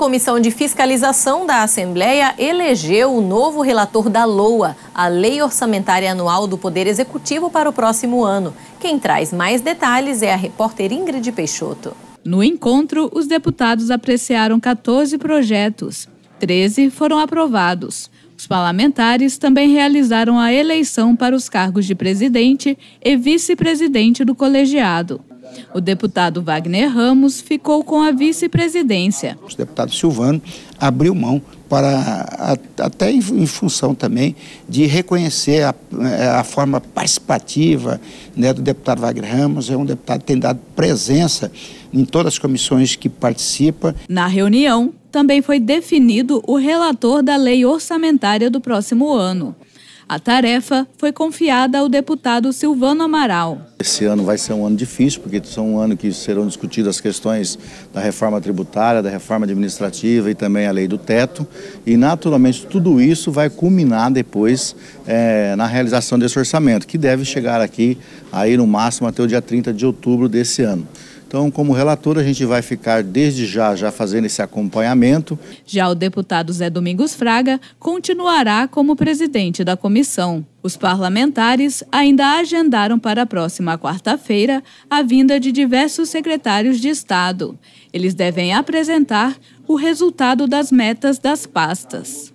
Comissão de Fiscalização da Assembleia elegeu o novo relator da LOA, a Lei Orçamentária Anual do Poder Executivo para o próximo ano. Quem traz mais detalhes é a repórter Ingrid Peixoto. No encontro, os deputados apreciaram 14 projetos. 13 foram aprovados. Os parlamentares também realizaram a eleição para os cargos de presidente e vice-presidente do colegiado. O deputado Wagner Ramos ficou com a vice-presidência. O deputado Silvano abriu mão para, até em função também de reconhecer a forma participativa, né, do deputado Wagner Ramos. É um deputado que tem dado presença em todas as comissões que participa. Na reunião, também foi definido o relator da lei orçamentária do próximo ano. A tarefa foi confiada ao deputado Silvano Amaral. Esse ano vai ser um ano difícil, porque são um ano que serão discutidas as questões da reforma tributária, da reforma administrativa e também a lei do teto. E, naturalmente, tudo isso vai culminar depois na realização desse orçamento, que deve chegar aqui aí no máximo até o dia 30 de outubro desse ano. Então, como relator, a gente vai ficar desde já fazendo esse acompanhamento. Já o deputado Zé Domingos Fraga continuará como presidente da comissão. Os parlamentares ainda agendaram para a próxima quarta-feira a vinda de diversos secretários de Estado. Eles devem apresentar o resultado das metas das pastas.